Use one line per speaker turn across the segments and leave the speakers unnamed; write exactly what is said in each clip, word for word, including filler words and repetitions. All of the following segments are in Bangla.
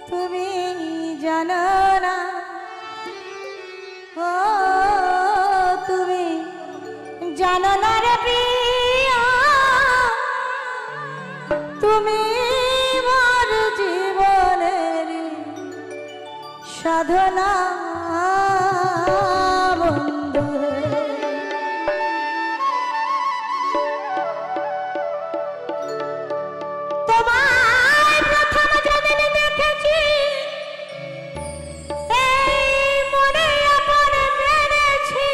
তুমি জানো না, ও তুমি জানো না রে প্রিয়া, তুমি মোর জীবনের সাধনা বন্ধু। তোমার প্রথম যেদিন দেখেছি এই মনে আপন মেনেছি,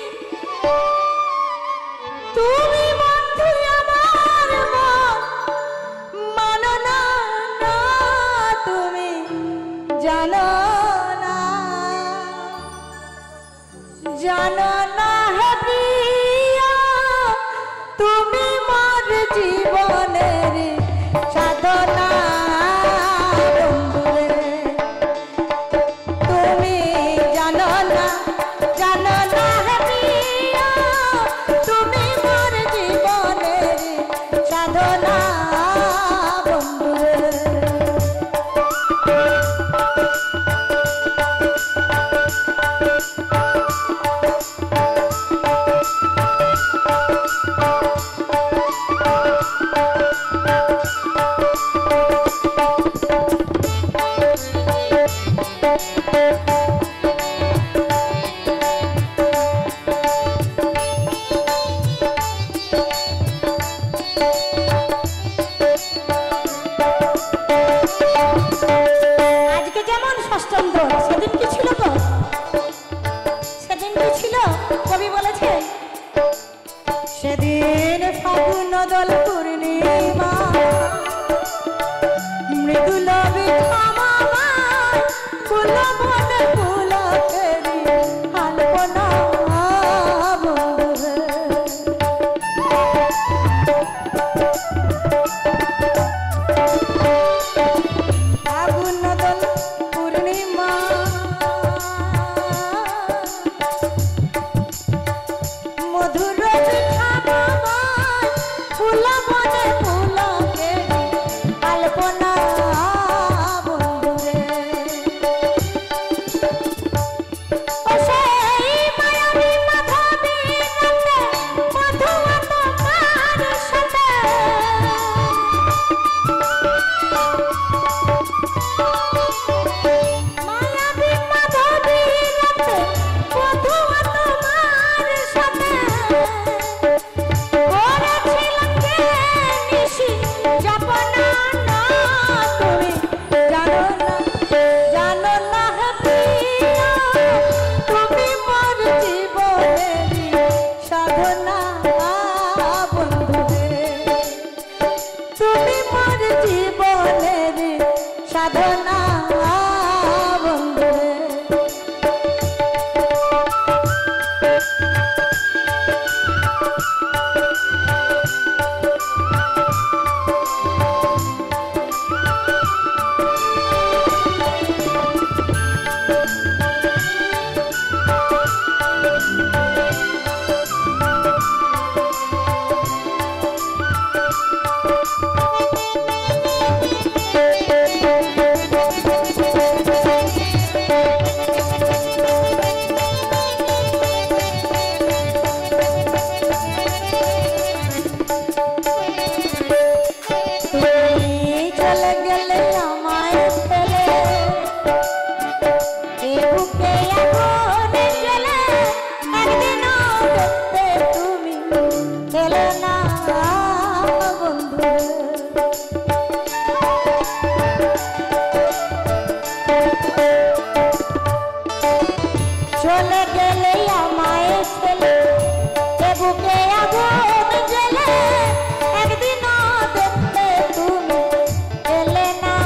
তুমি বন্ধু আমার মন মানো না, না তুমি জানো না, জানো না হে প্রিয়া, তুমি মোর জীবনের সাধনা বন্ধুরে। তুমি জানো না, জানো না হে প্রিয়া, তুমি মোর জীবনের সাধনা বন্ধুরে। আজকে যেমন ষষ্ঠম দোল, সেদিন কি ছিল গো? সেদিন কি ছিল? কবি বলেছে সেদিন ফাগুন দোল পূর্ণিমা, মৃদুল বিধামায় ফুল বনে ফুলকেরি আলপনা বন্ধুরে। ফাগুন দোল পূর্ণিমা, মধুর বিধামায় ফুল বনে ফুলকেরি আলপনা বন্ধুরে। ও সেই মায়াবী মাধবী রাতে মধুয়া তোমার সাথে, মায়াবী মাধবী রাতে মধুয়া তোমার সাথে, করেছিলাম যে নিশি যাপনা, না তুমি জানো না, জানো না হে প্রিয়া, তুমি মোর জীবনের সাধনা বন্ধুরে। তুমি মোর জীবনের সাধনা বন্ধুরে। তুমি চলে গেলে আমায় ফেলে, এ বুকে আগুন জ্বলে, একদিনও দেখতে তুমি এলে না বন্ধু। চলে গেলে আমায় ফেলে, এ বুকে আগুন জ্বলে, একদিনও দেখতে তুমি এলে না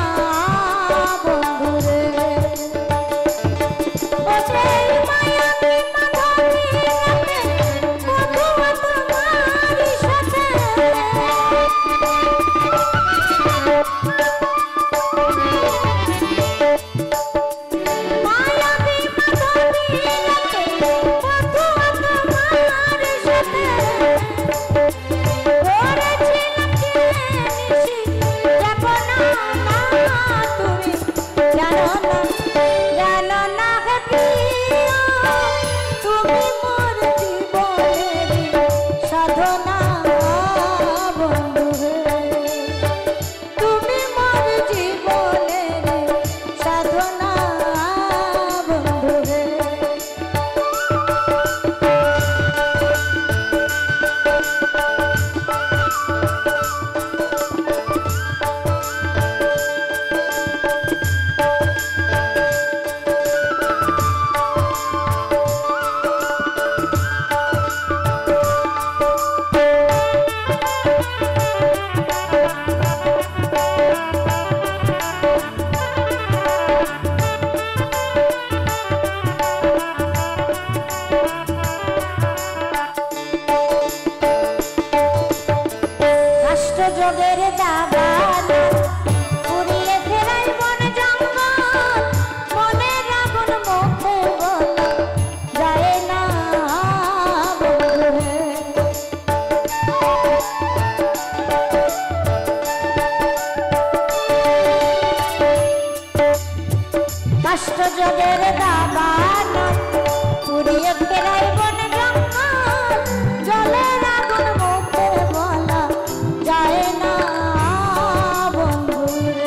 বিষদের দাবান পুড়িয়ে ফেরাই বন জঙ্গল জলের আগুন মুখে বলা যায় না বন্ধুরে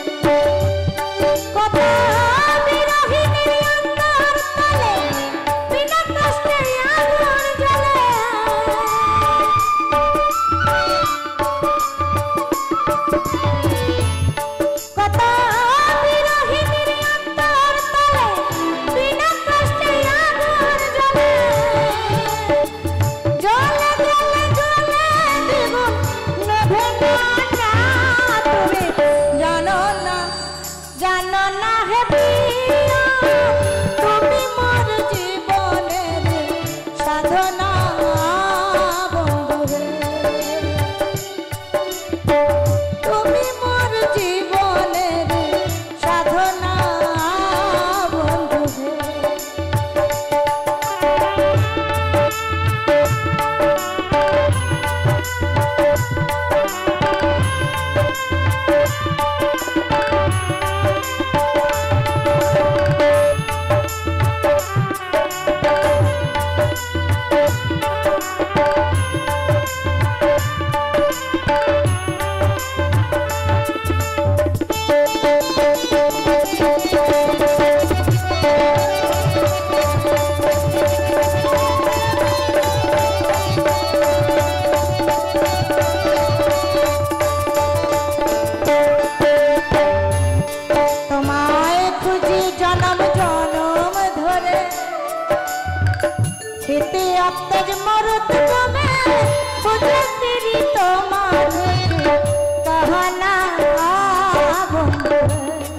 কত বিরহিণীর অন্তর তলে বিনা কষ্টে আগুন জ্বলে কত বিরহিণীর অন্তর তলে বিনা কষ্টে আগুন জ্বলে জ্বলে জ্বলে জ্বলে জীবন নেভে না তুমি জানো না জানো না হে প্রিয় তুমি মোর জীবনের সাধনা বন্ধু তুমি মোর জীবনের সাধনা বন্ধু তোমায় খুঁজি জনম জনম ধরে খেতে আত্মাজ মরত কমে খুঁজে ফিরি তোমার কাহানা বন্ধু